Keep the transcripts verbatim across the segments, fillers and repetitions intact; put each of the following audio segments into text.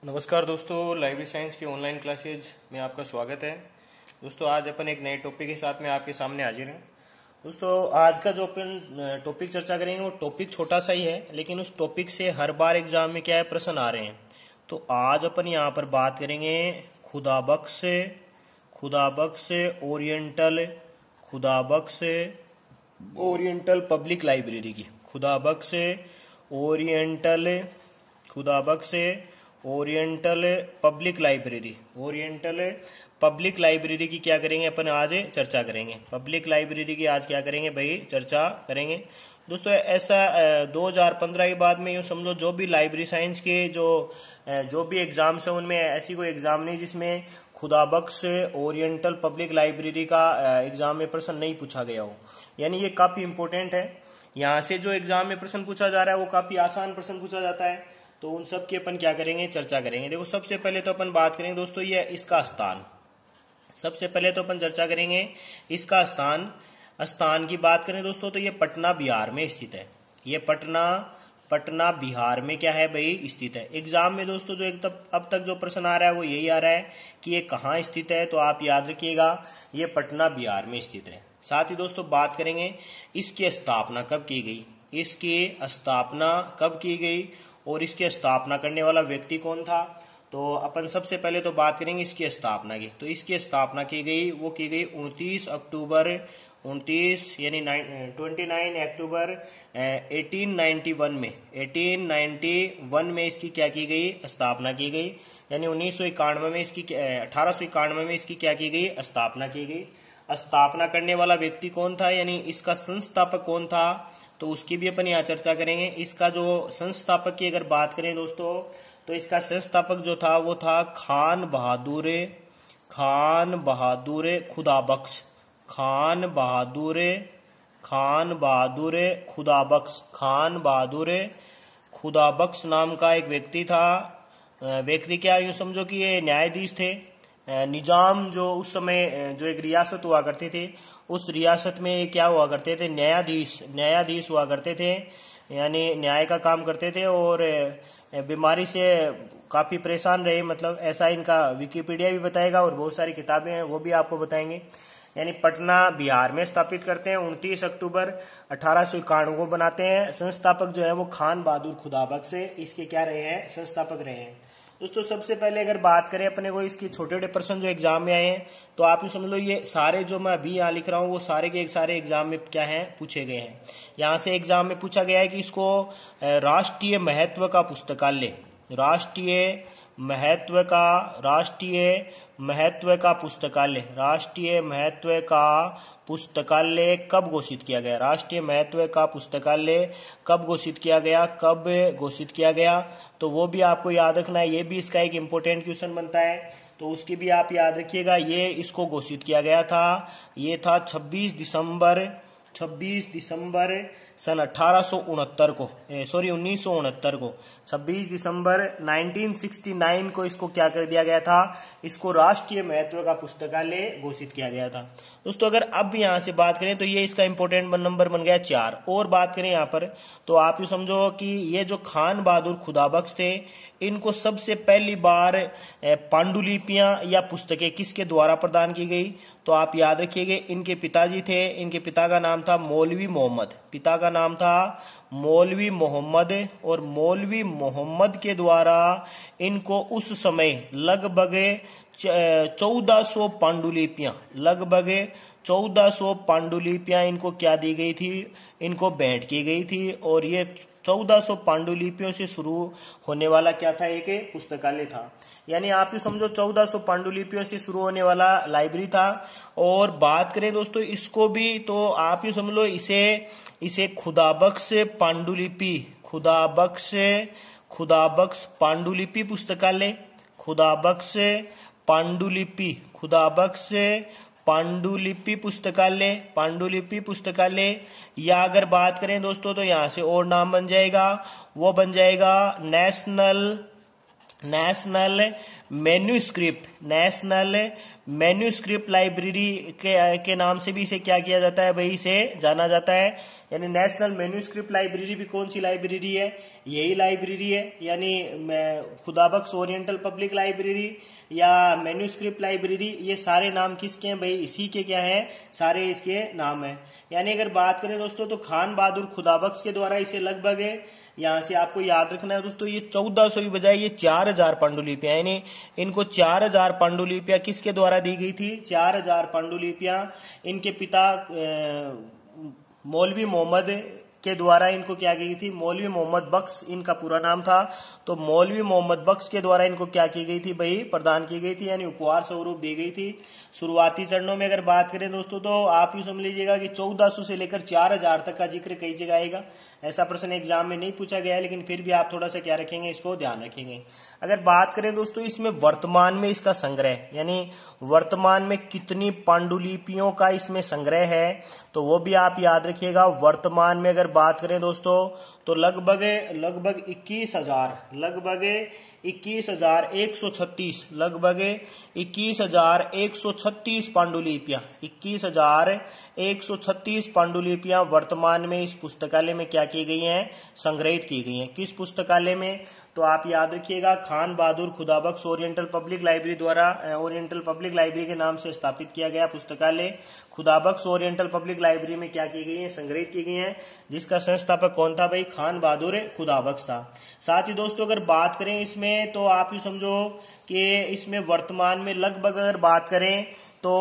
नमस्कार दोस्तों, library science की ऑनलाइन क्लासेज में आपका स्वागत है। दोस्तों आज अपन एक नए टॉपिक के साथ में आपके सामने हाजिर हैं। दोस्तों आज का जो अपन टॉपिक चर्चा करेंगे वो टॉपिक छोटा सा ही है, लेकिन उस टॉपिक से हर बार एग्जाम में क्या है प्रश्न आ रहे हैं। तो आज अपन यहाँ पर बात करेंगे Khudabakhsh Khudabakhsh oriental Khudabakhsh oriental public library की Khudabakhsh oriental Khudabakhsh oriental public library oriental public library की क्या करेंगे अपन आज चर्चा करेंगे। पब्लिक लाइब्रेरी की आज क्या करेंगे भाई चर्चा करेंगे। दोस्तों ऐसा दो हज़ार पंद्रह के बाद में यूँ समझो जो भी लाइब्रेरी साइंस के जो जो भी एग्जाम्स हैं उनमें ऐसी कोई एग्जाम नहीं जिसमें खुदाबख्श ओरिएंटल पब्लिक लाइब्रेरी का एग्जाम में प्रश्न नहीं पूछा गया हो। यानी ये काफी इंपॉर्टेंट है। यहाँ से जो एग्जाम में प्रश्न पूछा जा रहा है वो काफी आसान प्रश्न पूछा जाता है, तो उन सब की अपन क्या करेंगे चर्चा करेंगे। देखो सबसे पहले तो अपन बात करेंगे दोस्तों ये इसका स्थान। सबसे पहले तो अपन चर्चा करेंगे इसका स्थान। स्थान की बात करें दोस्तों तो ये पटना बिहार में स्थित है। ये पटना पटना बिहार में क्या है भाई स्थित है। एग्जाम में दोस्तों जो एक तब अब तक जो प्रश्न आ रहा है वो यही आ रहा है कि ये कहाँ स्थित है, तो आप याद रखिएगा ये पटना बिहार में स्थित है। साथ ही दोस्तों बात करेंगे इसकी स्थापना कब की गई, इसकी स्थापना कब की गई और इसकी स्थापना करने वाला व्यक्ति कौन था। तो अपन सबसे पहले तो बात करेंगे इसकी स्थापना की। तो इसकी स्थापना की गई वो की गई उनतीस अक्टूबर उनतीस यानी उनतीस अक्टूबर अठारह सौ इक्यानवे में अठारह सौ इक्यानवे में इसकी क्या की गई स्थापना की गई। यानी उन्नीस सौ इक्यानवे में इसकी अठारह सौ इक्यानवे में इसकी क्या की गई स्थापना की गई। स्थापना करने वाला व्यक्ति कौन था यानी इसका संस्थापक कौन था, तो उसकी भी अपन यहाँ चर्चा करेंगे। इसका जो संस्थापक की अगर बात करें दोस्तों तो इसका संस्थापक जो था वो था खान बहादुर खान बहादुर खुदाबख्श खान बहादुर खान बहादुर खुदाबख्श खान बहादुर खुदाबख्श नाम का एक व्यक्ति था। व्यक्ति क्या यूँ समझो कि ये न्यायाधीश थे। निजाम जो उस समय जो एक रियासत हुआ करती थी उस रियासत में क्या हुआ करते थे न्यायाधीश न्यायाधीश हुआ करते थे, यानी न्याय का काम करते थे और बीमारी से काफ़ी परेशान रहे। मतलब ऐसा इनका विकिपीडिया भी बताएगा और बहुत सारी किताबें हैं वो भी आपको बताएंगे। यानी पटना बिहार में स्थापित करते हैं उनतीस अक्टूबर अठारह सौ इक्यानवे को बनाते हैं। संस्थापक जो है वो खान बहादुर खुदाबख्श से इसके क्या रहे हैं संस्थापक रहे हैं। दोस्तों सबसे पहले अगर बात करें अपने को इसकी छोटे छोटे प्रश्न जो एग्जाम में आए हैं तो आप ये समझ लो ये सारे जो मैं अभी यहाँ लिख रहा हूँ वो सारे के एक सारे एग्जाम में क्या हैं पूछे गए हैं। यहाँ से एग्जाम में पूछा गया है कि इसको राष्ट्रीय महत्व का पुस्तकालय राष्ट्रीय महत्व का राष्ट्रीय महत्व का पुस्तकालय राष्ट्रीय महत्व का पुस्तकालय कब घोषित किया गया राष्ट्रीय महत्व का पुस्तकालय कब घोषित किया गया कब घोषित किया गया तो वो भी आपको याद रखना है। ये भी इसका एक इम्पोर्टेंट क्वेश्चन बनता है, तो उसकी भी आप याद रखिएगा। ये इसको घोषित किया गया था, ये था छब्बीस दिसंबर छब्बीस दिसंबर सन अठारह सौ उनहत्तर को सॉरी उन्नीस सौ उनहत्तर को छब्बीस दिसंबर उन्नीस सौ उनहत्तर को इसको क्या कर दिया गया था, इसको राष्ट्रीय महत्व का पुस्तकालय घोषित किया गया था। दोस्तों अगर अब यहाँ से बात करें तो ये इसका इंपॉर्टेंट नंबर बन गया चार। और बात करें यहाँ पर तो आप ये समझो कि ये जो खान बहादुर खुदाबख्श थे इनको सबसे पहली बार पांडुलिपियां या पुस्तकें किसके द्वारा प्रदान की गई, तो आप याद रखिएगा इनके पिताजी थे। इनके पिता का नाम था मौलवी मोहम्मद पिता का नाम था मौलवी मोहम्मद और मौलवी मोहम्मद के द्वारा इनको उस समय लगभग चौदह सौ पांडुलिपियां लगभग चौदह सौ पांडुलिपियां इनको क्या दी गई थी, इनको भेंट की गई थी। और ये चौदह सौ पांडुलिपियों से शुरू होने वाला क्या था एक पुस्तकालय था। यानी आप ये समझो चौदह सौ पांडुलिपियों से शुरू होने वाला लाइब्रेरी था। और बात करें दोस्तों इसको भी तो आप ये समझ लो इसे इसे खुदाबख्श पांडुलिपि खुदाबख्श खुदाबख्श पांडुलिपि पुस्तकालय खुदाबख्श पांडुलिपि खुदाबख्श पांडुलिपि पुस्तकालय पांडुलिपि पुस्तकालय या अगर बात करें दोस्तों तो यहाँ से और नाम बन जाएगा, वो बन जाएगा national national manuscript national manuscript library के के नाम से भी इसे क्या किया जाता है भाई, इसे जाना जाता है। यानी नेशनल मैन्यूस्क्रिप्ट लाइब्रेरी भी कौन सी लाइब्रेरी है, यही लाइब्रेरी है। यानी खुदाबख्श ओरिएंटल पब्लिक लाइब्रेरी या मैन्यूस्क्रिप्ट लाइब्रेरी, ये सारे नाम किसके हैं भाई, इसी के क्या है, सारे इसके नाम है। यानी अगर बात करें दोस्तों तो खान बहादुर खुदाबख्श के द्वारा इसे लगभग यहाँ से आपको याद रखना है दोस्तों, ये चौदह सौ की बजाय ये चार हजार पांडुलिपियां, यानी इनको चार हजार पांडुलिपियां किसके द्वारा दी गई थी, चार हजार पांडुलिपियां इनके पिता मौलवी मोहम्मद के द्वारा इनको क्या की गई थी, मौलवी मोहम्मद बख्श इनका पूरा नाम था। तो मौलवी मोहम्मद बख्श के द्वारा इनको क्या की गई थी भाई, प्रदान की गई थी, यानी उपहार स्वरूप दी गई थी। शुरुआती चरणों में अगर बात करें दोस्तों तो आप यूं समझ लीजिएगा कि चौदह सौ से लेकर चार हजार तक का जिक्र कई जगह आएगा। ऐसा प्रश्न एग्जाम में नहीं पूछा गया है, लेकिन फिर भी आप थोड़ा सा क्या रखेंगे, इसको ध्यान रखेंगे। अगर बात करें दोस्तों इसमें वर्तमान में इसका संग्रह, यानी वर्तमान में कितनी पांडुलिपियों का इसमें संग्रह है, तो वो भी आप याद रखिएगा। वर्तमान में अगर बात करें दोस्तों तो लगभग लगभग इक्कीस हजार लगभग इक्कीस हजार एक सौ छत्तीस लगभग इक्कीस हजार एक सौ छत्तीस पांडुलिपियां इक्कीस हजार एक सौ छत्तीस पांडुलिपियां वर्तमान में इस पुस्तकालय में क्या की गई हैं, संग्रहित की गई हैं। किस पुस्तकालय में, तो आप याद रखिएगा Khan Bahadur Khudabakhsh oriental public library द्वारा ओरिएंटल पब्लिक लाइब्रेरी के नाम से स्थापित किया गया पुस्तकालय खुदाबख्श ओरिएंटल पब्लिक लाइब्रेरी में क्या की गई है, संग्रहित की गई है, जिसका संस्थापक कौन था भाई, खान बहादुर खुदाबख्श था। साथ ही दोस्तों अगर बात करें इसमें तो आप यूं समझो कि इसमें वर्तमान में लगभग अगर बात करें तो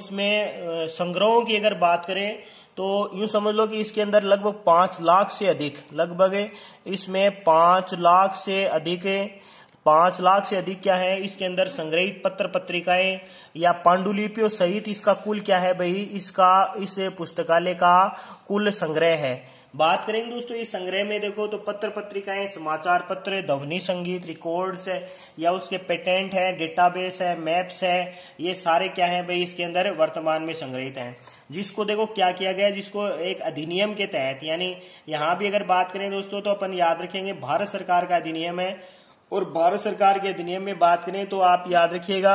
इसमें संग्रहों की अगर बात करें तो यूं समझ लो कि इसके अंदर लगभग पांच लाख से अधिक लगभग इसमें पांच लाख से अधिक पांच लाख से अधिक क्या है इसके अंदर संग्रहित पत्र पत्रिकाएं या पांडुलिपियों सहित इसका कुल क्या है भाई, इसका इस पुस्तकालय का कुल संग्रह है। बात करेंगे दोस्तों इस संग्रह में देखो तो पत्र पत्रिकाएं, समाचार पत्र, ध्वनि संगीत, रिकॉर्ड्स है या उसके पेटेंट है, डेटाबेस है, मैप्स है, ये सारे क्या है भाई इसके अंदर वर्तमान में संग्रहित हैं। जिसको देखो क्या किया गया, जिसको एक अधिनियम के तहत, यानी यहाँ भी अगर बात करें दोस्तों तो अपन याद रखेंगे भारत सरकार का अधिनियम है, और भारत सरकार के अधिनियम में बात करें तो आप याद रखिएगा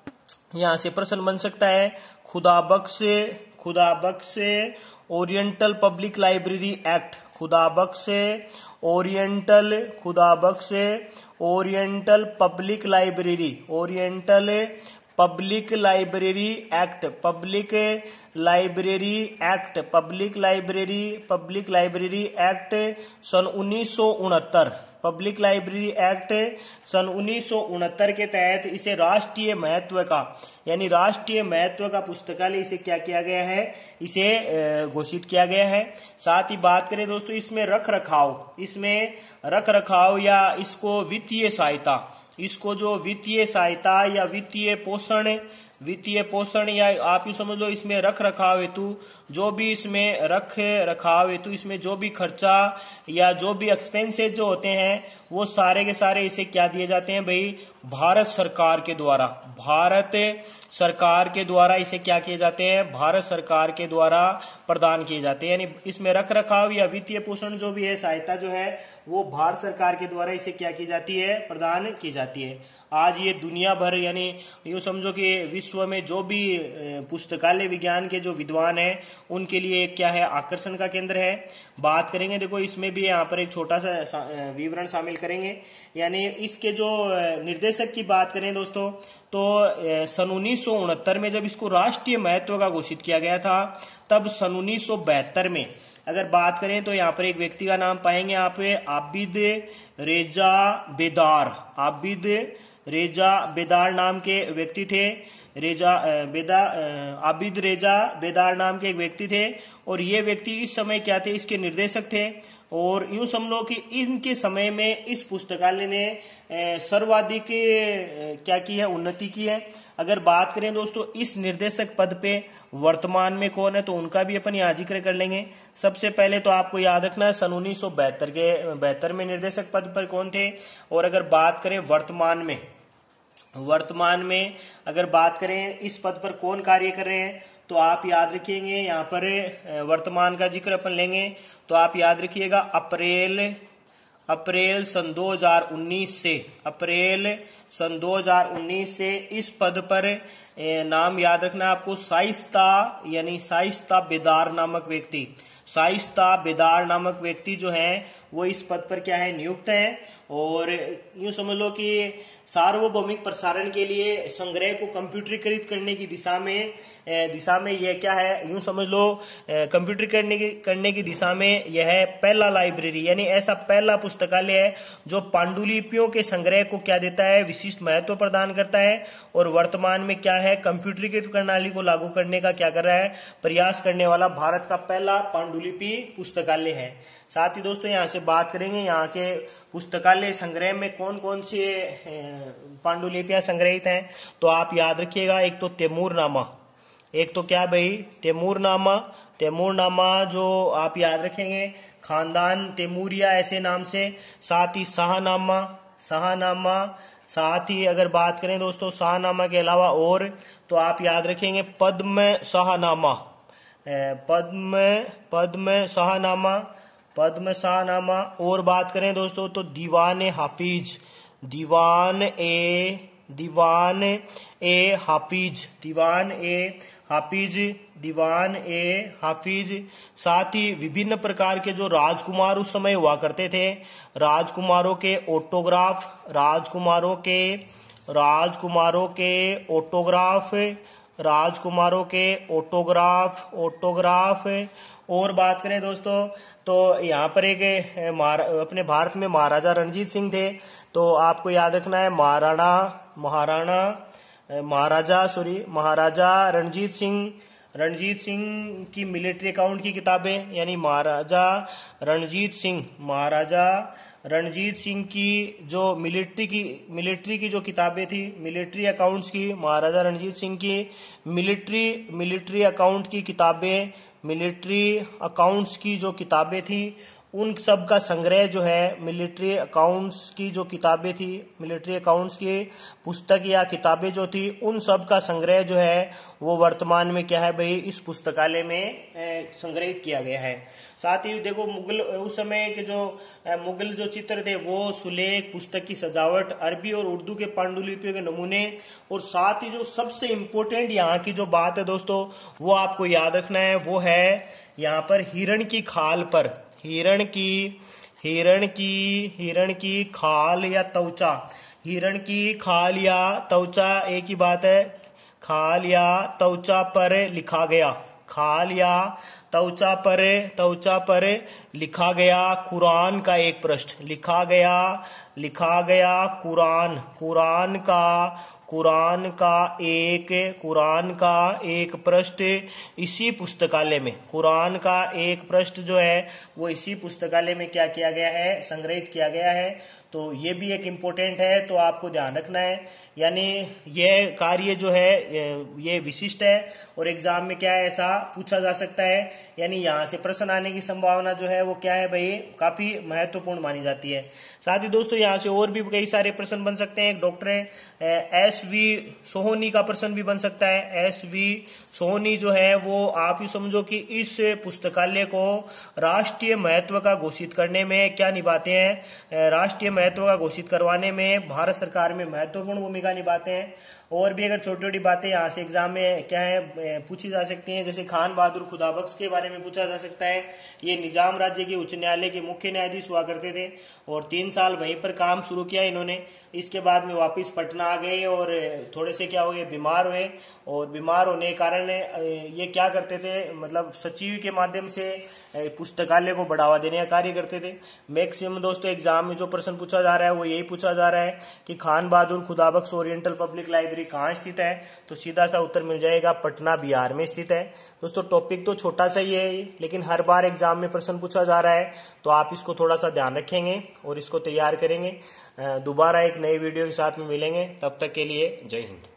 यहाँ से प्रश्न बन सकता है, Khudabakhsh Khudabakhsh oriental public library act, Khudabakhsh oriental Khudabakhsh oriental public library oriental public library act public library act public library public library act सन उन्नीस सौ उनहत्तर पब्लिक लाइब्रेरी एक्ट सन उन्नीस सौ उनहत्तर के तहत इसे राष्ट्रीय महत्व का, यानी राष्ट्रीय महत्व का पुस्तकालय इसे क्या किया गया है, इसे घोषित किया गया है। साथ ही बात करें दोस्तों इसमें रख रखाव इसमें रख रखाव या इसको वित्तीय सहायता इसको जो वित्तीय सहायता या वित्तीय पोषण वित्तीय पोषण या आप यूं समझ लो इसमें रख रखाव हेतु जो भी इसमें रख रखाव हेतु इसमें जो भी खर्चा या जो भी एक्सपेंसेस जो होते हैं वो सारे के सारे इसे क्या दिए जाते हैं भाई, भारत सरकार के द्वारा भारत सरकार के द्वारा इसे क्या किए जाते हैं, भारत सरकार के द्वारा प्रदान किए जाते हैं। यानी इसमें रख रखाव या वित्तीय पोषण जो भी है, सहायता जो है वो भारत सरकार के द्वारा इसे क्या की जाती है, प्रदान की जाती है। आज ये दुनिया भर, यानी यूँ समझो कि विश्व में जो भी पुस्तकालय विज्ञान के जो विद्वान हैं उनके लिए क्या है, आकर्षण का केंद्र है। बात करेंगे देखो इसमें भी यहाँ पर एक छोटा सा विवरण शामिल करेंगे। यानी इसके जो निर्देशक की बात करें दोस्तों तो सन उन्नीस सौ उनहत्तर में जब इसको राष्ट्रीय महत्व का घोषित किया गया था, तब सन उन्नीस सौ बहत्तर में अगर बात करें तो यहाँ पर एक व्यक्ति का नाम पाएंगे आप, आबिद रेजा बेदार आबिद रेजा बेदार नाम के व्यक्ति थे। रेजा बेदा आबिद रेजा बेदार नाम के एक व्यक्ति थे, और ये व्यक्ति इस समय क्या थे, इसके निर्देशक थे। और यूं समझो कि इनके समय में इस पुस्तकालय ने सर्वाधिक क्या की है, उन्नति की है। अगर बात करें दोस्तों इस निर्देशक पद पे वर्तमान में कौन है, तो उनका भी अपन यहाँ जिक्र कर लेंगे। सबसे पहले तो आपको याद रखना है सन उन्नीस सौ बहत्तर के बहत्तर में निर्देशक पद पर कौन थे। और अगर बात करें वर्तमान में वर्तमान में अगर बात करें इस पद पर कौन कार्य कर रहे हैं, तो आप याद रखिएंगे यहाँ पर वर्तमान का जिक्र अपन लेंगे तो आप याद रखिएगा अप्रैल अप्रैल सन दो हज़ार उन्नीस से अप्रैल सन दो हज़ार उन्नीस से इस पद पर ए, नाम याद रखना आपको, शाइस्ता यानी शाइस्ता बेदार नामक व्यक्ति, शाइस्ता बेदार नामक व्यक्ति जो है वो इस पद पर क्या है, नियुक्त है। और यूं समझ लो कि सार्वभौमिक प्रसारण के लिए संग्रह को कंप्यूटरीकृत करने की दिशा में दिशा में यह क्या है, यूं समझ लो कंप्यूटर करने की करने की दिशा में यह पहला लाइब्रेरी यानी ऐसा पहला पुस्तकालय है जो पांडुलिपियों के संग्रह को क्या देता है, विशिष्ट महत्व प्रदान करता है। और वर्तमान में क्या है, कंप्यूटरीकृत प्रणाली को लागू करने का क्या कर रहा है, प्रयास करने वाला भारत का पहला पांडुलिपि पुस्तकालय है। साथ ही दोस्तों यहाँ से बात करेंगे यहाँ के पुस्तकालय संग्रह में कौन कौन से पांडुलिपियां संग्रहित हैं। तो आप याद रखिएगा, एक तो तैमूरनामा, एक तो क्या भाई, तैमूरनामा। तैमूरनामा जो आप याद रखेंगे, खानदान तैमूरिया ऐसे नाम से। साथ ही शाहनामा, शाहनामा। साथ ही अगर बात करें दोस्तों शाहनामा के अलावा और, तो आप याद रखेंगे पद्म शाहनामा, पद्म पद्म शाहनामा, पद्म शाहनामा। और बात करें दोस्तों तो दीवान हाफिज, दीवान ए दीवान ए हाफिज, दीवान ए हाफिज, दीवान ए हाफिज। साथ ही विभिन्न प्रकार के जो राजकुमार उस समय हुआ करते थे, राजकुमारों के ऑटोग्राफ, राजकुमारों के राजकुमारों के ऑटोग्राफ, राजकुमारों के ऑटोग्राफ ऑटोग्राफ। और बात करें दोस्तों तो यहाँ पर एक अपने भारत में महाराजा रणजीत सिंह थे, तो आपको याद रखना है महाराणा महाराणा महाराजा सॉरी महाराजा रणजीत सिंह, रणजीत सिंह की मिलिट्री अकाउंट की किताबें, यानी महाराजा रणजीत सिंह महाराजा रणजीत सिंह की जो मिलिट्री की मिलिट्री की जो किताबें थी, मिलिट्री अकाउंट्स की, महाराजा रणजीत सिंह की मिलिट्री मिलिट्री अकाउंट की किताबें, मिलिट्री अकाउंट्स की जो किताबें थी उन सब का संग्रह जो है, मिलिट्री अकाउंट्स की जो किताबें थी, मिलिट्री अकाउंट्स की पुस्तक या किताबें जो थी, उन सब का संग्रह जो है वो वर्तमान में क्या है भाई, इस पुस्तकालय में संग्रहित किया गया है। साथ ही देखो मुगल उस समय के जो मुगल जो चित्र थे वो सुलेख, पुस्तक की सजावट, अरबी और उर्दू के पांडुलिपियों के नमूने, और साथ ही जो सबसे इम्पोर्टेंट यहाँ की जो बात है दोस्तों वो आपको याद रखना है, वो है यहाँ पर हिरण की खाल पर, हिरण की हिरण की हिरण की खाल या त्वचा, हिरण की खाल या त्वचा एक ही बात है, खाल या त्वचा पर लिखा गया, खाल या त्वचा पर त्वचा पर लिखा गया कुरान का एक पृष्ठ, लिखा गया लिखा गया कुरान कुरान का कुरान का एक कुरान का एक पृष्ठ इसी पुस्तकालय में, कुरान का एक पृष्ठ जो है वो इसी पुस्तकालय में क्या किया गया है, संग्रहित किया गया है। तो ये भी एक इम्पोर्टेंट है, तो आपको ध्यान रखना है। यानी यह कार्य जो है ये विशिष्ट है और एग्जाम में क्या है ऐसा पूछा जा सकता है, यानी यहाँ से प्रश्न आने की संभावना जो है वो क्या है भाई, काफी महत्वपूर्ण मानी जाती है। साथ ही दोस्तों यहाँ से और भी कई सारे प्रश्न बन सकते हैं। डॉक्टर एस वी सोहनी का प्रश्न भी बन सकता है। एस वी सोहनी जो है वो आप ही समझो कि इस पुस्तकालय को राष्ट्रीय महत्व का घोषित करने में क्या निभाते हैं, राष्ट्रीय महत्व का घोषित करवाने में भारत सरकार में महत्वपूर्ण भूमिका निभाते हैं। और भी अगर छोटी छोटी बातें यहाँ से एग्जाम में क्या है पूछी जा सकती हैं, जैसे खान बहादुर खुदाबख्श के बारे में पूछा जा सकता है। ये निजाम राज्य के उच्च न्यायालय के मुख्य न्यायाधीश हुआ करते थे और तीन साल वहीं पर काम शुरू किया इन्होंने। इसके बाद में वापस पटना आ गए और थोड़े से क्या हो गए, बीमार हुए, और बीमार होने के कारण ये क्या करते थे, मतलब सचिव के माध्यम से पुस्तकालय को बढ़ावा देने का कार्य करते थे। मैक्सिमम दोस्तों एग्जाम में जो प्रश्न पूछा जा रहा है वो यही पूछा जा रहा है कि Khan Bahadur Khudabakhsh oriental public library कहाँ स्थित है, तो सीधा सा उत्तर मिल जाएगा, पटना बिहार में स्थित है। दोस्तों टॉपिक तो छोटा सा ही है लेकिन हर बार एग्जाम में प्रश्न पूछा जा रहा है, तो आप इसको थोड़ा सा ध्यान रखेंगे और इसको तैयार करेंगे। दोबारा एक नए वीडियो के साथ में मिलेंगे, तब तक के लिए जय हिंद।